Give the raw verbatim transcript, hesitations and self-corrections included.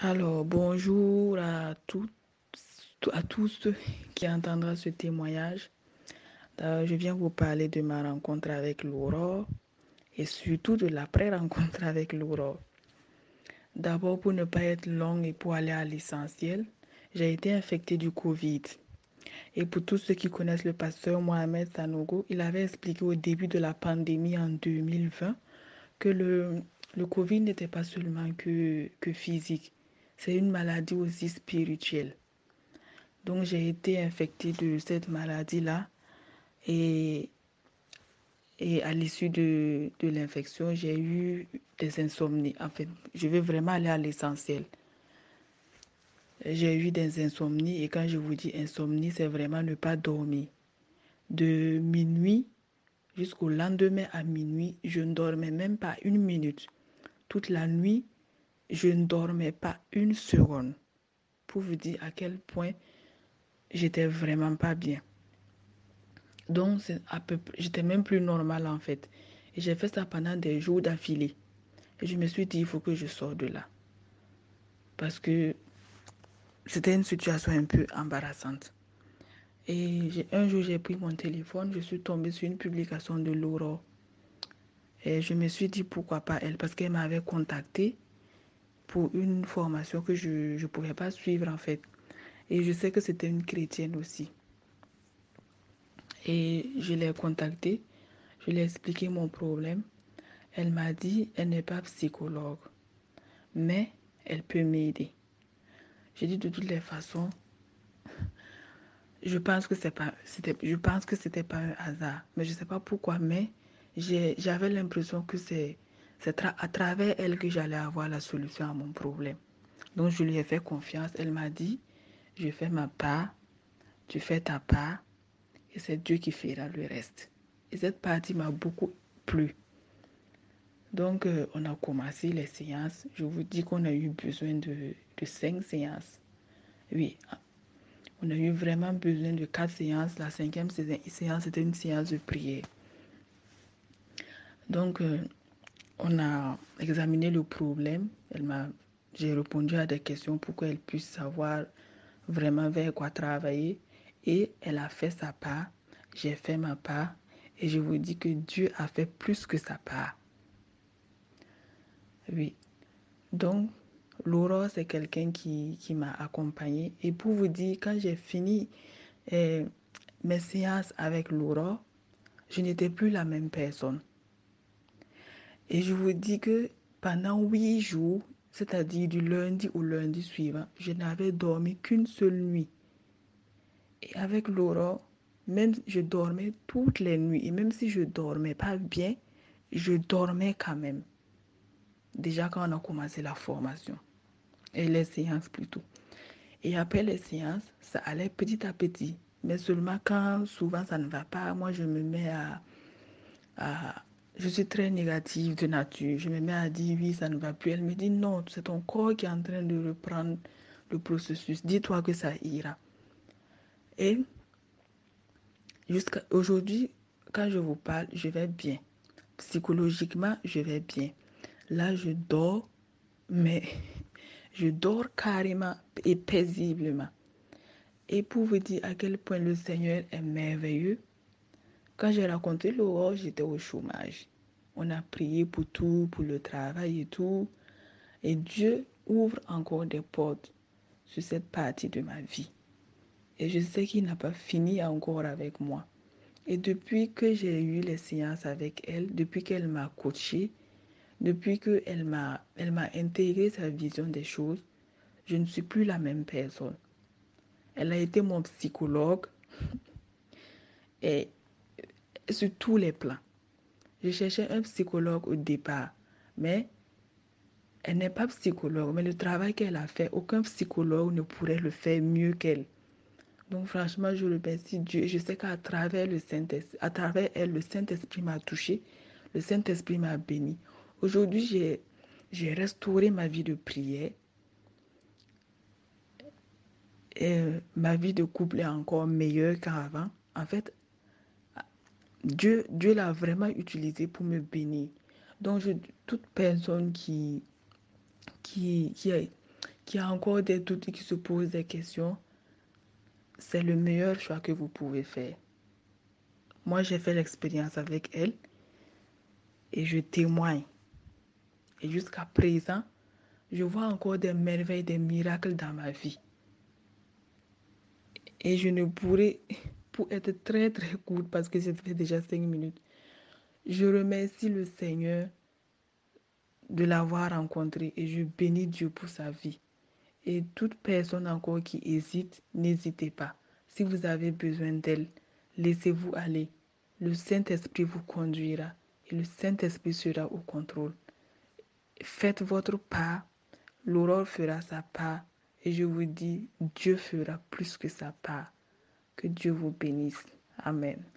Alors, bonjour à tous, à tous ceux qui entendront ce témoignage. Euh, je viens vous parler de ma rencontre avec l'aurore et surtout de l'après-rencontre avec l'aurore. D'abord, pour ne pas être longue et pour aller à l'essentiel, j'ai été infectée du Covid. Et pour tous ceux qui connaissent le pasteur Mohamed Sanogo, il avait expliqué au début de la pandémie en deux mille vingt que le, le Covid n'était pas seulement que, que physique, c'est une maladie aussi spirituelle. Donc j'ai été infectée de cette maladie-là et, et à l'issue de, de l'infection, j'ai eu des insomnies. En fait, je vais vraiment aller à l'essentiel. J'ai eu des insomnies et quand je vous dis insomnie, c'est vraiment ne pas dormir. De minuit jusqu'au lendemain à minuit, je ne dormais même pas une minute. Toute la nuit, je ne dormais pas une seconde. Pour vous dire à quel point j'étais vraiment pas bien. Donc, c'est à peu près, j'étais même plus normale en fait. Et j'ai fait ça pendant des jours d'affilée. Et je me suis dit, il faut que je sorte de là. Parce que c'était une situation un peu embarrassante. Et j'ai, un jour, j'ai pris mon téléphone, je suis tombée sur une publication de l'aurore. Et je me suis dit, pourquoi pas elle? Parce qu'elle m'avait contactée pour une formation que je ne pouvais pas suivre en fait. Et je sais que c'était une chrétienne aussi. Et je l'ai contactée, je lui ai expliqué mon problème. Elle m'a dit, elle n'est pas psychologue, mais elle peut m'aider. J'ai dit de toutes les façons, je pense que c'est pas, c'était, je pense que c'était pas un hasard, mais je sais pas pourquoi, mais j'ai, j'avais l'impression que c'est, c'est tra- à travers elle que j'allais avoir la solution à mon problème. Donc je lui ai fait confiance. Elle m'a dit, je fais ma part, tu fais ta part, et c'est Dieu qui fera le reste. Et cette partie m'a beaucoup plu. Donc, euh, on a commencé les séances. Je vous dis qu'on a eu besoin de, de cinq séances. Oui, on a eu vraiment besoin de quatre séances. La cinquième séance, c'était une séance de prière. Donc, euh, on a examiné le problème. Elle m'a, j'ai répondu à des questions pour qu'elle puisse savoir vraiment vers quoi travailler. Et elle a fait sa part. J'ai fait ma part. Et je vous dis que Dieu a fait plus que sa part. Oui. Donc, Laura, c'est quelqu'un qui, qui m'a accompagnée. Et pour vous dire, quand j'ai fini eh, mes séances avec Laura, je n'étais plus la même personne. Et je vous dis que pendant huit jours, c'est-à-dire du lundi au lundi suivant, je n'avais dormi qu'une seule nuit. Et avec Laura, même je dormais toutes les nuits. Et même si je dormais pas bien, je dormais quand même. Déjà quand on a commencé la formation. Et les séances plutôt. Et après les séances, ça allait petit à petit. Mais seulement quand souvent ça ne va pas, moi je me mets à, à... Je suis très négative de nature. Je me mets à dire oui, ça ne va plus. Elle me dit non, c'est ton corps qui est en train de reprendre le processus. Dis-toi que ça ira. Et jusqu'à aujourd'hui, quand je vous parle, je vais bien. Psychologiquement, je vais bien. Là, je dors, mais je dors carrément et paisiblement. Et pour vous dire à quel point le Seigneur est merveilleux, quand j'ai rencontré l'aurore, j'étais au chômage. On a prié pour tout, pour le travail et tout. Et Dieu ouvre encore des portes sur cette partie de ma vie. Et je sais qu'il n'a pas fini encore avec moi. Et depuis que j'ai eu les séances avec elle, depuis qu'elle m'a coachée, depuis qu'elle m'a, elle m'a intégré sa vision des choses, je ne suis plus la même personne. Elle a été mon psychologue et sur tous les plans. Je cherchais un psychologue au départ, mais elle n'est pas psychologue. Mais le travail qu'elle a fait, aucun psychologue ne pourrait le faire mieux qu'elle. Donc franchement, je remercie Dieu. Je sais qu'à travers le Saint-Esprit, à travers elle, le Saint-Esprit m'a touché, le Saint-Esprit m'a béni. Aujourd'hui, j'ai, j'ai restauré ma vie de prière. Et ma vie de couple est encore meilleure qu'avant. En fait, Dieu, Dieu l'a vraiment utilisé pour me bénir. Donc, je, toute personne qui, qui, qui, a, qui a encore des doutes et qui se pose des questions, c'est le meilleur choix que vous pouvez faire. Moi, j'ai fait l'expérience avec elle et je témoigne. Et jusqu'à présent, je vois encore des merveilles, des miracles dans ma vie. Et je ne pourrais, pour être très très courte, parce que ça fait déjà cinq minutes, je remercie le Seigneur de l'avoir rencontré et je bénis Dieu pour sa vie. Et toute personne encore qui hésite, n'hésitez pas. Si vous avez besoin d'elle, laissez-vous aller. Le Saint-Esprit vous conduira et le Saint-Esprit sera au contrôle. Faites votre part, l'aurore fera sa part et je vous dis, Dieu fera plus que sa part. Que Dieu vous bénisse. Amen.